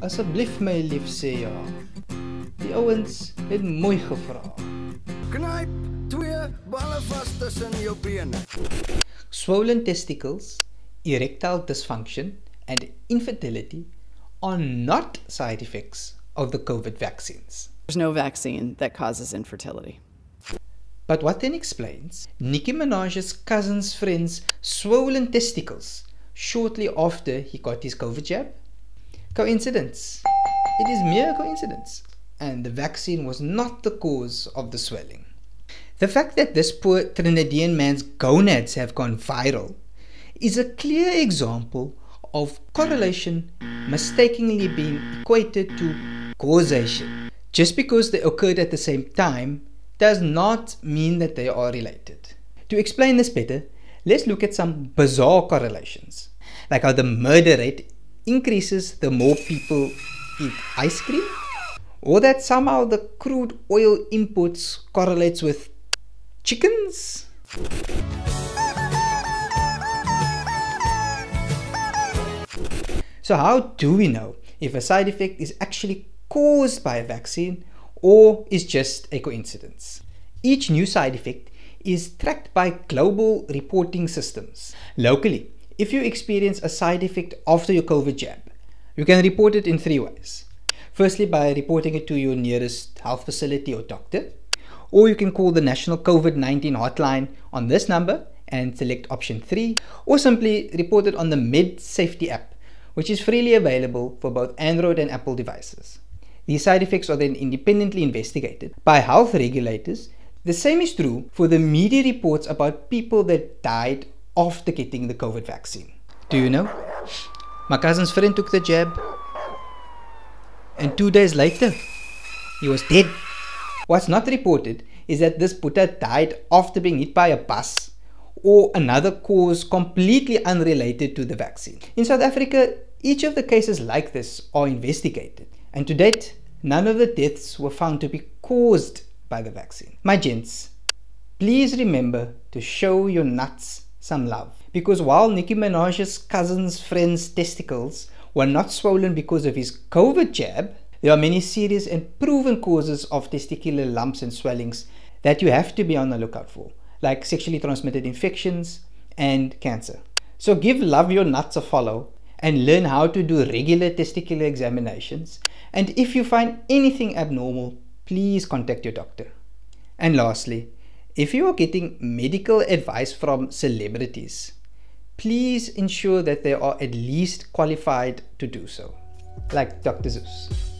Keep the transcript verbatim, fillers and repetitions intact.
Asseblief my lief sê ja. Die ouens het mooi gevra. Knyp twee balle vas tussen jou bene. Swollen testicles, erectile dysfunction, and infertility are not side effects of the COVID vaccines. There's no vaccine that causes infertility. But what then explains Nicki Minaj's cousin's friend's swollen testicles shortly after he got his COVID jab? Coincidence. It is mere coincidence. And the vaccine was not the cause of the swelling. The fact that this poor Trinidadian man's gonads have gone viral is a clear example of correlation mistakenly being equated to causation. Just because they occurred at the same time does not mean that they are related. To explain this better, let's look at some bizarre correlations, like how the murder rate increases the more people eat ice cream, or that somehow the crude oil imports correlates with chickens. So how do we know if a side effect is actually caused by a vaccine or is just a coincidence? Each new side effect is tracked by global reporting systems. Locally, if you experience a side effect after your COVID jab, you can report it in three ways. Firstly, by reporting it to your nearest health facility or doctor, or you can call the National COVID nineteen hotline on this number and select option three, or simply report it on the Med Safety app, which is freely available for both Android and Apple devices. These side effects are then independently investigated by health regulators. The same is true for the media reports about people that died after getting the COVID vaccine. Do you know? My cousin's friend took the jab, and two days later, he was dead. What's not reported is that this Buddha died after being hit by a bus or another cause completely unrelated to the vaccine. In South Africa, each of the cases like this are investigated, and to date, none of the deaths were found to be caused by the vaccine. My gents, please remember to show your nuts some love, because while Nicki Minaj's cousin's friend's testicles were not swollen because of his COVID jab, there are many serious and proven causes of testicular lumps and swellings that you have to be on the lookout for, like sexually transmitted infections and cancer. So give Love Your Nuts a follow and learn how to do regular testicular examinations. And if you find anything abnormal, please contact your doctor. And lastly, if you are getting medical advice from celebrities, please ensure that they are at least qualified to do so, like Doctor Zeus.